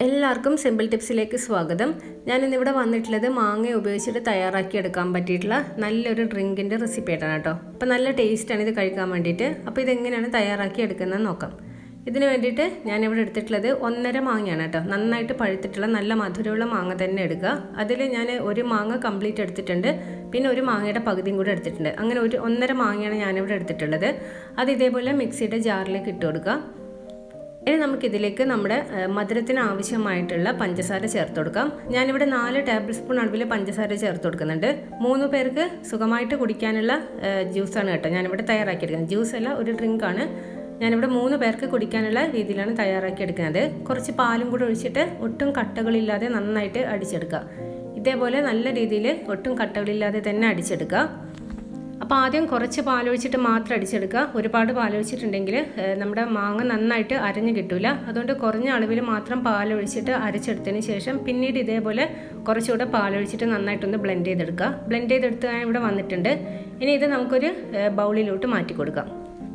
എല്ലാവർക്കും സിമ്പിൾ ടിപ്സിലേക്ക് സ്വാഗതം. ഞാൻ ഇന്നിവിടെ വന്നിട്ടുള്ളത് മാങ്ങ ഉപയോഗിച്ചിട്ട് തയ്യാറാക്കി എടുക്കാൻ പറ്റിയിട്ടുള്ള നല്ലൊരു ഡ്രിങ്കിൻ്റെ റെസിപ്പി ആയിട്ടാണ് കേട്ടോ. അപ്പോൾ നല്ല ടേസ്റ്റാണ് ഇത് കഴിക്കാൻ വേണ്ടിയിട്ട്. അപ്പോൾ ഇതെങ്ങനെയാണ് തയ്യാറാക്കി എടുക്കുന്നതെന്ന് നോക്കാം. ഇതിന് വേണ്ടിയിട്ട് ഞാനിവിടെ എടുത്തിട്ടുള്ളത് 1.5 മാങ്ങയാണ് കേട്ടോ. നന്നായിട്ട് പഴുത്തിട്ടുള്ള നല്ല മധുരമുള്ള മാങ്ങ തന്നെ എടുക്കുക. അതിൽ ഞാൻ ഒരു മാങ്ങ കംപ്ലീറ്റ് എടുത്തിട്ടുണ്ട്, പിന്നെ ഒരു മാങ്ങയുടെ പകുതിയും കൂടെ എടുത്തിട്ടുണ്ട്. അങ്ങനെ 1.5 മാങ്ങയാണ് ഞാനിവിടെ എടുത്തിട്ടുള്ളത്. അത് ഇതേപോലെ മിക്സിയുടെ ജാറിലേക്ക് ഇട്ട് കൊടുക്കുക. ഇനി നമുക്കിതിലേക്ക് നമ്മുടെ മധുരത്തിന് ആവശ്യമായിട്ടുള്ള പഞ്ചസാര ചേർത്ത് കൊടുക്കാം. ഞാനിവിടെ 4 ടേബിൾ സ്പൂൺ അളവിൽ പഞ്ചസാര ചേർത്ത് കൊടുക്കുന്നുണ്ട്. 3 പേർക്ക് സുഖമായിട്ട് കുടിക്കാനുള്ള ജ്യൂസാണ് കേട്ടോ ഞാനിവിടെ തയ്യാറാക്കിയെടുക്കുന്നത്. ജ്യൂസല്ല, ഒരു ഡ്രിങ്കാണ്. ഞാനിവിടെ 3 പേർക്ക് കുടിക്കാനുള്ള രീതിയിലാണ് തയ്യാറാക്കിയെടുക്കുന്നത്. കുറച്ച് പാലും കൂടെ ഒഴിച്ചിട്ട് ഒട്ടും കട്ടകളില്ലാതെ നന്നായിട്ട് അടിച്ചെടുക്കുക. ഇതേപോലെ നല്ല രീതിയിൽ ഒട്ടും കട്ടകളില്ലാതെ തന്നെ അടിച്ചെടുക്കുക. അപ്പോൾ ആദ്യം കുറച്ച് പാലൊഴിച്ചിട്ട് മാത്രം അടിച്ചെടുക്കുക. ഒരുപാട് പാലൊഴിച്ചിട്ടുണ്ടെങ്കിൽ നമ്മുടെ മാങ്ങ നന്നായിട്ട് അരഞ്ഞു കിട്ടില്ല. അതുകൊണ്ട് കുറഞ്ഞ അളവിൽ മാത്രം പാലൊഴിച്ചിട്ട് അരച്ചെടുത്തതിന് ശേഷം പിന്നീട് ഇതേപോലെ കുറച്ചുകൂടെ പാലൊഴിച്ചിട്ട് നന്നായിട്ടൊന്ന് ബ്ലെൻഡ് ചെയ്തെടുക്കുക. ബ്ലെൻഡ് ചെയ്തെടുത്ത് ഇവിടെ വന്നിട്ടുണ്ട്. ഇനി ഇത് നമുക്കൊരു ബൗളിലോട്ട് മാറ്റി കൊടുക്കാം.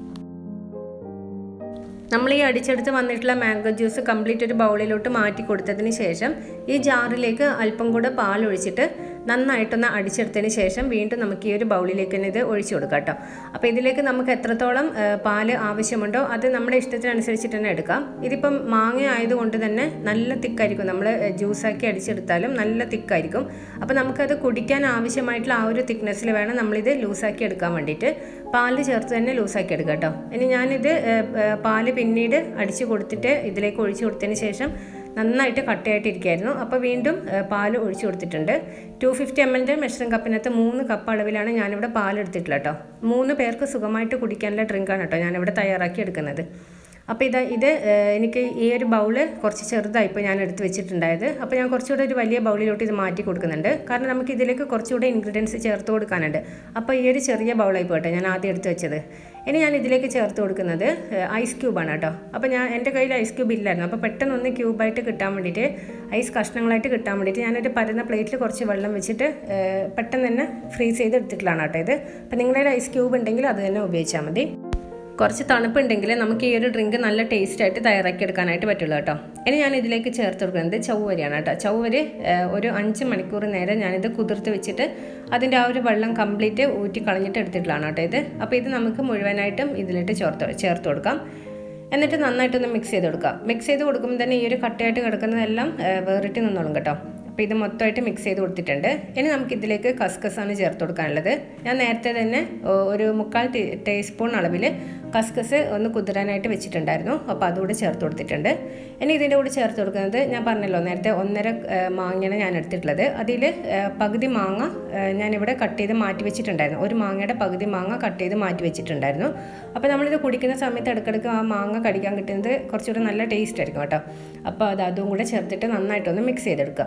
നമ്മൾ ഈ അടിച്ചെടുത്ത് വന്നിട്ടുള്ള മാംഗോ ജ്യൂസ് കംപ്ലീറ്റ് ഒരു ബൗളിലോട്ട് മാറ്റി കൊടുത്തതിന് ശേഷം ഈ ജാറിലേക്ക് അല്പം കൂടെ പാലൊഴിച്ചിട്ട് നന്നായിട്ടൊന്ന് അടിച്ചെടുത്തതിന് ശേഷം വീണ്ടും നമുക്ക് ഈ ഒരു ബൗളിലേക്ക് തന്നെ ഇത് ഒഴിച്ചു കൊടുക്കാം കേട്ടോ. അപ്പോൾ ഇതിലേക്ക് നമുക്ക് എത്രത്തോളം പാല് ആവശ്യമുണ്ടോ അത് നമ്മുടെ ഇഷ്ടത്തിനനുസരിച്ചിട്ട് തന്നെ എടുക്കാം. ഇതിപ്പം മാങ്ങ ആയതുകൊണ്ട് തന്നെ നല്ല തിക്കായിരിക്കും. നമ്മൾ ജ്യൂസാക്കി അടിച്ചെടുത്താലും നല്ല തിക്കായിരിക്കും. അപ്പോൾ നമുക്കത് കുടിക്കാൻ ആവശ്യമായിട്ടുള്ള ആ ഒരു തിക്നെസ്സിൽ വേണം നമ്മളിത് ലൂസാക്കി എടുക്കാൻ വേണ്ടിയിട്ട്. പാല് ചേർത്ത് തന്നെ ലൂസാക്കി എടുക്കാം കേട്ടോ. ഇനി ഞാനിത് പാല് പിന്നീട് അടിച്ചു കൊടുത്തിട്ട് ഇതിലേക്ക് ഒഴിച്ചു കൊടുത്തതിന് ശേഷം നന്നായിട്ട് കട്ടയായിട്ടിരിക്കുകയായിരുന്നു. അപ്പോൾ വീണ്ടും പാൽ ഒഴിച്ചു കൊടുത്തിട്ടുണ്ട്. 250 ml മെഷറിംഗ് കപ്പിനകത്ത് 3 കപ്പ് അളവിലാണ് ഞാനിവിടെ പാലെടുത്തിട്ടുള്ളത് കേട്ടോ. 3 പേർക്ക് സുഖമായിട്ട് കുടിക്കാനുള്ള ഡ്രിങ്കാണ് കേട്ടോ ഞാനിവിടെ തയ്യാറാക്കി എടുക്കുന്നത്. അപ്പോൾ ഇത് എനിക്ക് ഈ ഒരു ബൗള് കുറച്ച് ചെറുതായിപ്പോൾ ഞാൻ എടുത്ത് വെച്ചിട്ടുണ്ടായത്. അപ്പോൾ ഞാൻ കുറച്ചുകൂടെ ഒരു വലിയ ബൗളിലോട്ട് ഇത് മാറ്റി കൊടുക്കുന്നുണ്ട്. കാരണം നമുക്ക് ഇതിലേക്ക് കുറച്ചുകൂടെ ഇൻഗ്രീഡിയൻസ് ചേർത്ത് കൊടുക്കാനുണ്ട്. അപ്പോൾ ഈ ഒരു ചെറിയ ബൗളായി പോട്ടെ ഞാൻ ആദ്യം എടുത്ത് വെച്ചത്. ഇനി ഞാൻ ഇതിലേക്ക് ചേർത്ത് കൊടുക്കുന്നത് ഐസ് ക്യൂബാണ് കേട്ടോ. അപ്പോൾ എൻ്റെ കയ്യിൽ ഐസ് ക്യൂബ് ഇല്ലായിരുന്നു. അപ്പോൾ പെട്ടെന്നൊന്ന് ക്യൂബായിട്ട് കിട്ടാൻ വേണ്ടിയിട്ട്, ഐസ് കഷ്ണങ്ങളായിട്ട് കിട്ടാൻ വേണ്ടിയിട്ട് ഞാനൊരു പരന്ന പ്ലേറ്റിൽ കുറച്ച് വെള്ളം വെച്ചിട്ട് പെട്ടെന്ന് തന്നെ ഫ്രീസ് ചെയ്ത് എടുത്തിട്ടുള്ളതാണ് കേട്ടോ ഇത്. അപ്പോൾ നിങ്ങളുടെ ഐസ് ക്യൂബ് ഉണ്ടെങ്കിൽ അത് തന്നെ ഉപയോഗിച്ചാൽ മതി. കുറച്ച് തണുപ്പുണ്ടെങ്കിൽ നമുക്ക് ഈ ഒരു ഡ്രിങ്ക് നല്ല ടേസ്റ്റായിട്ട് തയ്യാറാക്കി എടുക്കാനായിട്ട് പറ്റുള്ളൂ കേട്ടോ. ഇനി ഞാൻ ഇതിലേക്ക് ചേർത്ത് കൊടുക്കുന്നത് ചവ്വരിയാണ് കേട്ടോ. ചവ്വരി ഒരു 5 മണിക്കൂർ നേരം ഞാനിത് കുതിർത്ത് വെച്ചിട്ട് അതിൻ്റെ ആ ഒരു വെള്ളം കംപ്ലീറ്റ് ഊറ്റി കളഞ്ഞിട്ട് എടുത്തിട്ടുള്ളതാണ് കേട്ടോ ഇത്. അപ്പോൾ ഇത് നമുക്ക് മുഴുവനായിട്ടും ഇതിലിട്ട് ചേർത്ത് കൊടുക്കാം. എന്നിട്ട് നന്നായിട്ടൊന്ന് മിക്സ് ചെയ്ത് കൊടുക്കാം. മിക്സ് ചെയ്ത് കൊടുക്കുമ്പോൾ തന്നെ ഈ ഒരു കട്ടയായിട്ട് കിടക്കുന്നതെല്ലാം വേറിട്ട് നിന്നോളും കേട്ടോ. അപ്പോൾ ഇത് മൊത്തമായിട്ട് മിക്സ് ചെയ്ത് കൊടുത്തിട്ടുണ്ട്. ഇനി നമുക്കിതിലേക്ക് കസ്കസാണ് ചേർത്ത് കൊടുക്കാനുള്ളത്. ഞാൻ നേരത്തെ തന്നെ ഒരു 3/4 ടീസ്പൂൺ അളവിൽ കസ്കസ് ഒന്ന് കുതിരാനായിട്ട് വെച്ചിട്ടുണ്ടായിരുന്നു. അപ്പോൾ അതുകൂടെ ചേർത്ത് കൊടുത്തിട്ടുണ്ട്. ഇനി ഇതിൻ്റെ കൂടെ ചേർത്ത് കൊടുക്കുന്നത് ഞാൻ പറഞ്ഞല്ലോ നേരത്തെ 1.5 മാങ്ങയാണ് ഞാൻ എടുത്തിട്ടുള്ളത്. അതിൽ പകുതി മാങ്ങ ഞാനിവിടെ കട്ട് ചെയ്ത് മാറ്റി വെച്ചിട്ടുണ്ടായിരുന്നു. ഒരു മാങ്ങയുടെ പകുതി മാങ്ങ കട്ട് ചെയ്ത് മാറ്റി വെച്ചിട്ടുണ്ടായിരുന്നു. അപ്പോൾ നമ്മളിത് കുടിക്കുന്ന സമയത്ത് ഇടയ്ക്കിടയ്ക്ക് ആ മാങ്ങ കടിക്കാൻ കിട്ടുന്നത് കുറച്ചുകൂടെ നല്ല ടേസ്റ്റ് ആയിരിക്കും കേട്ടോ. അപ്പോൾ അതും കൂടെ ചേർത്തിട്ട് നന്നായിട്ടൊന്ന് മിക്സ് ചെയ്തെടുക്കുക.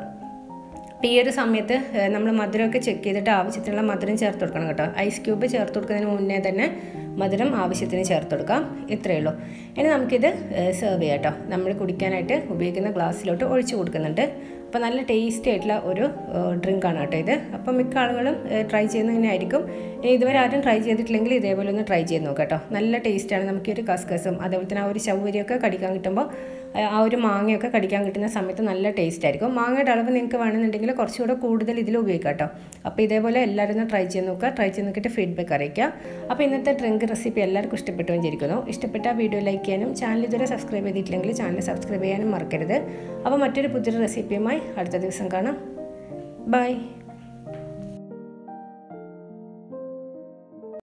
ഈ ഒരു സമയത്ത് നമ്മൾ മധുരമൊക്കെ ചെക്ക് ചെയ്തിട്ട് ആവശ്യത്തിനുള്ള മധുരം ചേർത്ത് കൊടുക്കണം കേട്ടോ. ഐസ് ക്യൂബ് ചേർത്ത് കൊടുക്കുന്നതിന് മുന്നേ തന്നെ മധുരം ആവശ്യത്തിന് ചേർത്ത് കൊടുക്കാം. ഇത്രയേ ഉള്ളൂ. ഇനി നമുക്കിത് സെർവ് ചെയ്യാം കേട്ടോ. നമ്മൾ കുടിക്കാനായിട്ട് ഉപയോഗിക്കുന്ന ഗ്ലാസ്സിലോട്ട് ഒഴിച്ചു കൊടുക്കുന്നുണ്ട്. അപ്പോൾ നല്ല ടേസ്റ്റി ആയിട്ടുള്ള ഒരു ഡ്രിങ്കാണ് കേട്ടോ ഇത്. അപ്പോൾ മിക്ക ആളുകളും ട്രൈ ചെയ്യുന്നത് തന്നെയായിരിക്കും. ഇനി ഇതുവരെ ആരും ട്രൈ ചെയ്തിട്ടില്ലെങ്കിൽ ഇതേപോലെ ഒന്ന് ട്രൈ ചെയ്ത് നോക്കാം കേട്ടോ. നല്ല ടേസ്റ്റാണ്. നമുക്കൊരു കസ്കസും അതേപോലെ തന്നെ ആ ഒരു ചവ്വരിയൊക്കെ കടിക്കാൻ കിട്ടുമ്പോൾ ആ ഒരു മാങ്ങയൊക്കെ കടിക്കാൻ കിട്ടുന്ന സമയത്ത് നല്ല ടേസ്റ്റ് ആയിരിക്കും. മാങ്ങയുടെ അളവ് നിങ്ങൾക്ക് വേണമെന്നുണ്ടെങ്കിൽ കുറച്ചുകൂടെ കൂടുതൽ ഇതിൽ ഉപയോഗിക്കാം കേട്ടോ. അപ്പോൾ ഇതേപോലെ എല്ലാവരും ഒന്ന് ട്രൈ ചെയ്ത് നോക്കുക. ട്രൈ ചെയ്ത് നോക്കിയിട്ട് ഫീഡ്ബാക്ക് അറിയിക്കുക. അപ്പോൾ ഇന്നത്തെ ഡ്രിങ്ക് റെസിപ്പി എല്ലാവർക്കും ഇഷ്ടപ്പെട്ടു വിചാരിക്കുന്നു. ഇഷ്ടപ്പെട്ട വീഡിയോ ലൈക്ക് ചെയ്യാനും ചാനൽ ഇതുവരെ സബ്സ്ക്രൈബ് ചെയ്തിട്ടില്ലെങ്കിൽ ചാനൽ സബ്സ്ക്രൈബ് ചെയ്യാനും മറക്കരുത്. അപ്പോൾ മറ്റൊരു പുതിയൊരു റെസിപ്പിയുമായി അടുത്ത ദിവസം കാണാം. ബൈ.